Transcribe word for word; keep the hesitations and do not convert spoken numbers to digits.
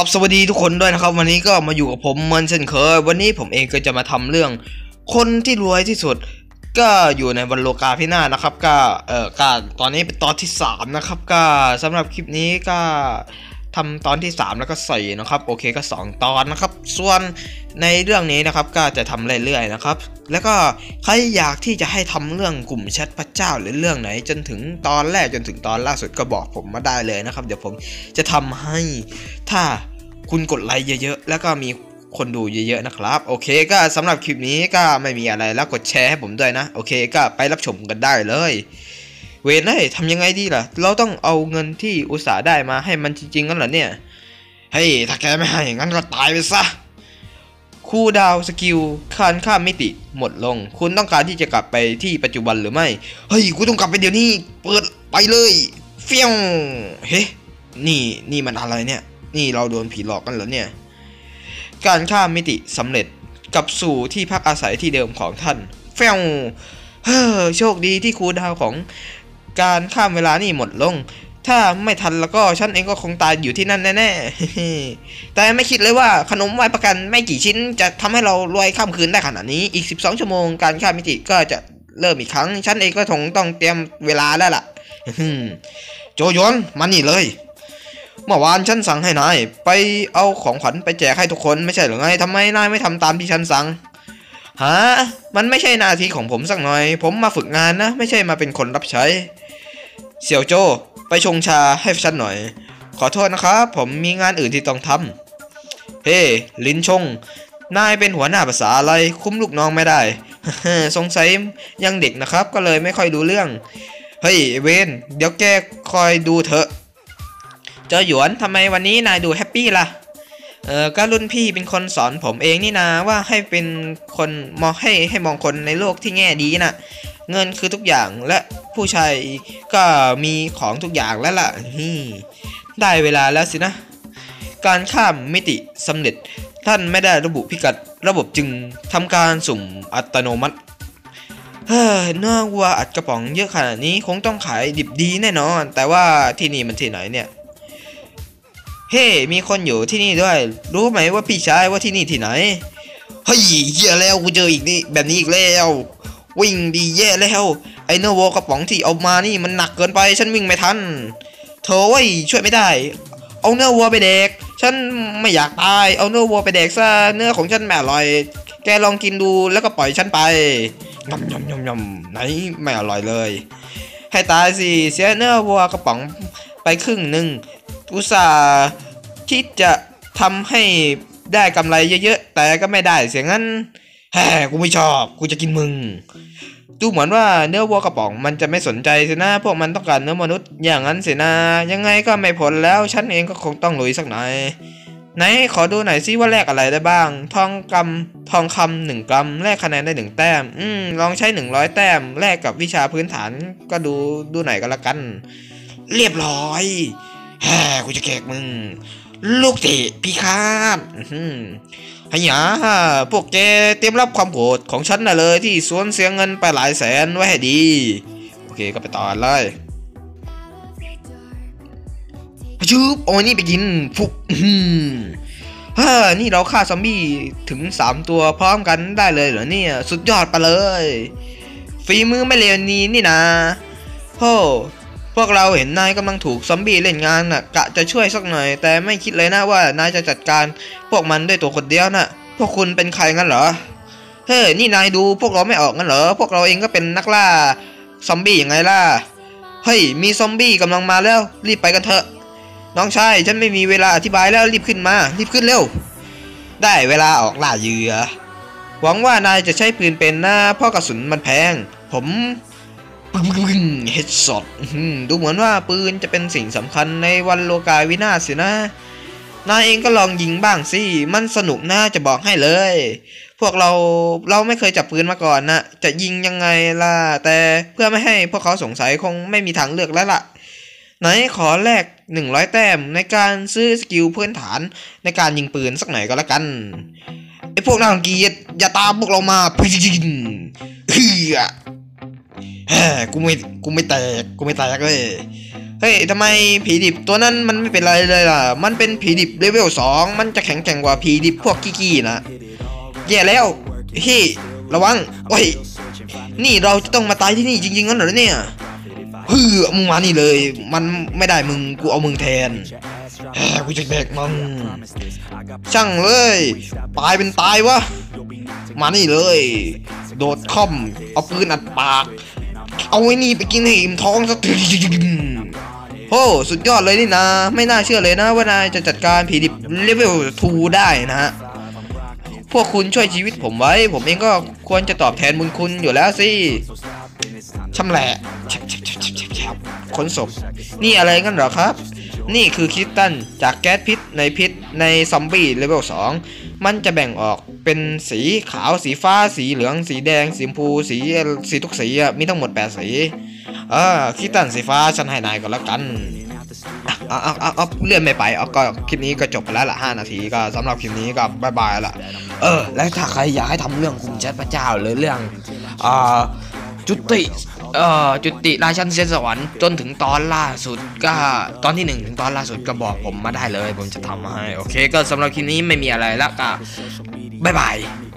สวัสดีทุกคนด้วยนะครับวันนี้ก็มาอยู่กับผมเหมือนเช่นเคยวันนี้ผมเองก็จะมาทำเรื่องคนที่รวยที่สุดก็อยู่ในวันโลกาพินาศนะครับก็เอ่อก็ตอนนี้เป็นตอนที่สามนะครับก็สำหรับคลิปนี้ก็ทำตอนที่สามแล้วก็สี่นะครับโอเคก็สองตอนนะครับส่วนในเรื่องนี้นะครับก็จะทำเรื่อยๆนะครับแล้วก็ใครอยากที่จะให้ทำเรื่องกลุ่มแชทพระเจ้าหรือเรื่องไหนจนถึงตอนแรกจนถึงตอนล่าสุดก็บอกผมมาได้เลยนะครับเดี๋ยวผมจะทำให้ถ้าคุณกดไลค์เยอะๆแล้วก็มีคนดูเยอะๆนะครับโอเคก็สำหรับคลิปนี้ก็ไม่มีอะไรแล้วกดแชร์ให้ผมด้วยนะโอเคก็ไปรับชมกันได้เลยเวนเฮ้ยทำยังไงดีล่ะเราต้องเอาเงินที่อุตส่าห์ได้มาให้มันจริงๆงั้นเหรอเนี่ยเฮ้ยถ้าแกไม่ให้งั้นก็ตายไปซะคู่ดาวสกิลการข้ามมิติหมดลงคุณต้องการที่จะกลับไปที่ปัจจุบันหรือไม่เฮ้ยกูต้องกลับไปเดี๋ยวนี้เปิดไปเลยเฟี้ยงเฮ้นี่นี่มันอะไรเนี่ยนี่เราโดนผีหลอกกันเหรอเนี่ยการข้ามมิติสำเร็จกลับสู่ที่พักอาศัยที่เดิมของท่านเฟี้ยงเฮ้อโชคดีที่คูลดาวน์ของการข้ามเวลานี่หมดลงถ้าไม่ทันแล้วก็ฉันเองก็คงตายอยู่ที่นั่นแน่ๆแต่ไม่คิดเลยว่าขนมไหว้ประกันไม่กี่ชิ้นจะทำให้เรารวยข้ามคืนได้ขนาดนี้อีกสิบสองชั่วโมงการข้ามมิติก็จะเริ่มอีกครั้งฉันเองก็คงต้องเตรียมเวลาแล้วล่ะโจยอนมานี่เลยเมื่อวานฉันสั่งให้นายไปเอาของขวัญไปแจกให้ทุกคนไม่ใช่หรือไงทำไมนายไม่ทำตามที่ฉันสั่งฮะมันไม่ใช่หน้าที่ของผมสักหน่อยผมมาฝึกงานนะไม่ใช่มาเป็นคนรับใช้เสี่ยวโจไปชงชาให้ฉันหน่อยขอโทษนะครับผมมีงานอื่นที่ต้องทำเฮ้ลินชงนายเป็นหัวหน้าภาษาอะไรคุ้มลูกน้องไม่ได้ สงสัยยังเด็กนะครับก็เลยไม่ค่อยรู้เรื่องเฮ้ยเวนเดี๋ยวแกคอยดูเถอะเจ้าหยวนทำไมวันนี้นายดูแฮปปี้ล่ะเออก็รุ่นพี่เป็นคนสอนผมเองนี่นาว่าให้เป็นคนมองให้ให้มองคนในโลกที่แง่ดีนะเงินคือทุกอย่างและผู้ชายก็มีของทุกอย่างแล้วล่ะได้เวลาแล้วสินะการข้ามมิติสำเร็จท่านไม่ได้ระบุพิกัดระบบจึงทำการสุ่มอัตโนมัติเฮ้ยเนื้อวัวอัดกระป๋องเยอะขนาดนี้คงต้องขายดิบดีแน่นอนแต่ว่าที่นี่มันที่ไหนเนี่ยเฮ้ hey, มีคนอยู่ที่นี่ด้วยรู้ไหมว่าพี่ชายว่าที่นี่ที่ไหนเฮ้ยเหี้ยแล้วกูเจออีกนี่แบบนี้อีกแล้ววิ่งดีแย่แล้วไอเนื้อวัวกระป๋องที่เอามานี่มันหนักเกินไปฉันวิ่งไม่ทันโถ่เว้ยช่วยไม่ได้เอาเนื้อวัวไปเด็กฉันไม่อยากตายเอาเนื้อวัวไปเด็กซะเนื้อของฉันไม่อร่อยแกลองกินดูแล้วก็ปล่อยฉันไปยำยำยำยำไหนไม่อร่อยเลยให้ตายสิเสียเนื้อวัวกระป๋องไปครึ่งหนึ่งอุตส่าห์คิดจะทำให้ได้กำไรเยอะๆแต่ก็ไม่ได้เสียงั้นแฮ่กูไม่ชอบกูจะกินมึงดูเหมือนว่าเนื้อวัวกระป๋องมันจะไม่สนใจสินะพวกมันต้องการเนื้อมนุษย์อย่างนั้นสินะยังไงก็ไม่ผลแล้วฉันเองก็คงต้องลุยสักหน่อยไหนขอดูหน่อยซิว่าแลกอะไรได้บ้างทองกำทองคำหนึ่งกรัมแลกคะแนนได้หนึ่งแต้มอืมลองใช้หนึ่งร้อยแต้มแลกกับวิชาพื้นฐานก็ดูดูหน่อยก็แล้วกันเรียบร้อยแฮ่กูจะแกกมึงลูกเตะพี่คาดฮะยาพวกแกเตรียมรับความโกรธของฉันน่ะเลยที่สวนเสียเงินไปหลายแสนไว้ให้ดีโอเคก็ไปต่อเลยชุบโอ้ยนี่ไปกินฟุกฮ่านี่เราฆ่าซอมบี้ถึงสามตัวพร้อมกันได้เลยเหรอเนี่ยสุดยอดไปเลยฝีมือไม่เลวนี้นี่นะโอ้พวกเราเห็นนายกำลังถูกซอมบี้เล่นงานน่ะกะจะช่วยสักหน่อยแต่ไม่คิดเลยนะว่านายจะจัดการพวกมันด้วยตัวคนเดียวน่ะพวกคุณเป็นใครงั้นเหรอเฮ้ยนี่นายดูพวกเราไม่ออกงั้นเหรอพวกเราเองก็เป็นนักล่าซอมบี้ยังไงล่ะเฮ้ยมีซอมบี้กำลังมาแล้วรีบไปกันเถอะน้องชายฉันไม่มีเวลาอธิบายแล้วรีบขึ้นมารีบขึ้นเร็วได้เวลาออกล่าเหยื่อหวังว่านายจะใช้ปืนเป็นนะเพราะกระสุนมันแพงผมปึ้งปึ้งเฮดช็อตดูเหมือนว่าปืนจะเป็นสิ่งสำคัญในวันโลกาวินาศสินะนายเองก็ลองยิงบ้างสิมันสนุกน่าจะบอกให้เลยพวกเราเราไม่เคยจับปืนมาก่อนนะจะยิงยังไงล่ะแต่เพื่อไม่ให้พวกเขาสงสัยคงไม่มีทางเลือกแล้วล่ะไหนขอแลกหนึ่งร้อยแต้มในการซื้อสกิลพื้นฐานในการยิงปืนสักหน่อยก็แล้วกันไอ้พวกน่ารังเกียจอย่าตามพวกเรามาพิจินเฮ้ยแฮ่กูไม่กูไม่แตกกูไม่แตกเลยเฮ้ยทำไมผีดิบตัวนั้นมันไม่เป็นไรเลยล่ะมันเป็นผีดิบเลเวลสองมันจะแข็งแกร่งกว่าผีดิบพวกกี้ๆนะแย่แล้วเฮ้ยระวังโอ้ยนี่เราจะต้องมาตายที่นี่จริงๆงั้นเหรอเนี่ยเฮ้ยมึงมานี่เลยมันไม่ได้มึงกูเอามึงแทนแหมกูจะแบกมึงช่างเลยตายเป็นตายวะมานี่เลยโดดค่อมเอาปืนอัดปากเอาไอ้นี่ไปกินให้อิ่มท้องสักทีโอ้สุดยอดเลยนี่นะไม่น่าเชื่อเลยนะว่านายจะจัดการผีดิบเลเวลสองได้นะฮะพวกคุณช่วยชีวิตผมไว้ผมเองก็ควรจะตอบแทนบุญคุณอยู่แล้วสิชำแหละขนศพนี่อะไรกันเหรอครับนี่คือคริสตัลจากแก๊สพิษในพิษในซอมบี้เลเวลสองมันจะแบ่งออกเป็นสีขาวสีฟ้าสีเหลืองสีแดงสีชมพูสีสีทุกสีอ่ะมีทั้งหมดแปดสีเออคริสตัลสีฟ้าฉันให้นายก่อนแล้วกันเอาเอาเอาเอาเลื่อนไม่ไปเอาก็คลิปนี้ก็จบไปแล้วละห้านาทีก็สำหรับคลิปนี้ก็บายบายละเออแล้วถ้าใครอยากให้ทำเรื่องคุมแชทพระเจ้าหรือเรื่องอ่าจุติเอ่อจุติราชันเซียนสวรรค์จนถึงตอนล่าสุดก็ตอนที่หนึ่งถึงตอนล่าสุดก็บอกผมมาได้เลยผมจะทำให้โอเคก็สำหรับคลิปนี้ไม่มีอะไรแล้วก็บายบาย